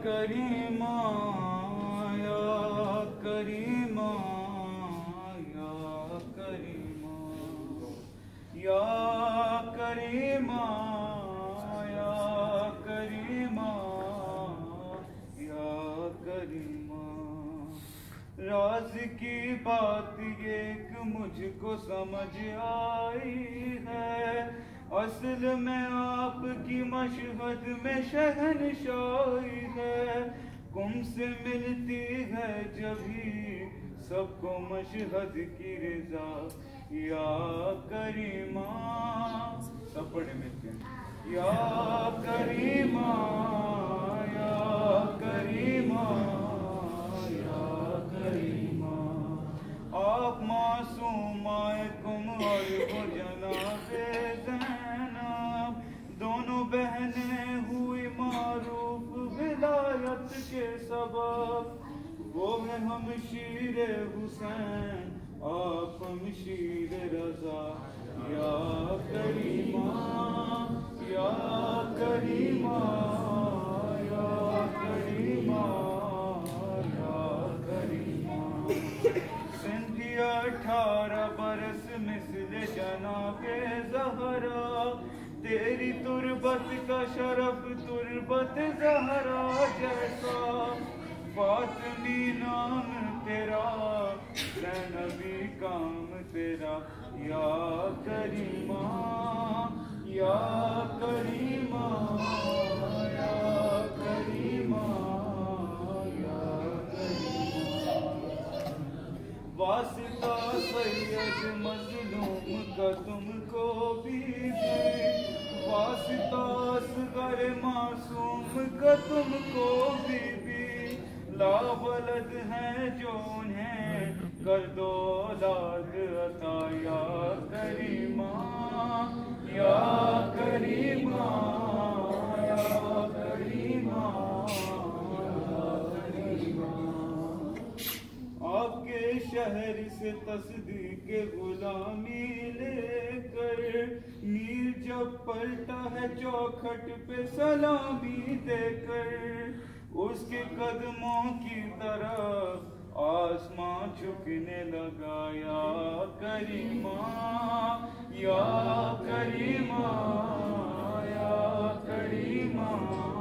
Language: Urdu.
کریمہ یا کریمہ یا کریمہ یا کریمہ یا کریمہ یا کریمہ راز کی بات ایک مجھ کو سمجھ آئی ہے، اصل میں آپ کی مشہد میں شہنشاہی ہے، کم سے ملتی ہے جبھی سب کو مشہد کی رضا یا کریمہ، سب بڑے ملتے ہیں یا کریمہ یا کریمہ یا کریمہ، آپ معصوم کم اور وہ جناب زینب، دونوں بہنیں ہوئی معروف ولایت کے سبب، وہ ہے ہمشیر حسین آپ ہمشیر رضا یا کریمہ یا کریمہ یا کریمہ یا کریمہ، سندھی 18 برس مثل جناب زہرا، تیری تربت کا شرف تربت زہرا جیسا، فاطمی نام تیرا زینبی کام تیرا یا کریمہ یا کریمہ یا کریمہ یا کریمہ، واسطہ سید مظلوم کا تم کو بی بی، واسطہ اصغر معصوم کا تم کو بی بی، لا ولد ہیں جو انہیں کر دو اولاد عطا یا کریمہ یا کریمہ یا کریمہ یا کریمہ، آپ کے شہر سے تصدیق غلامی لے کر میر جب پلٹا ہے چوکھٹ پہ سلامی دے کر، اس کے قدموں کی طرف آسمان جھکنے لگا یا کریمہ یا کریمہ یا کریمہ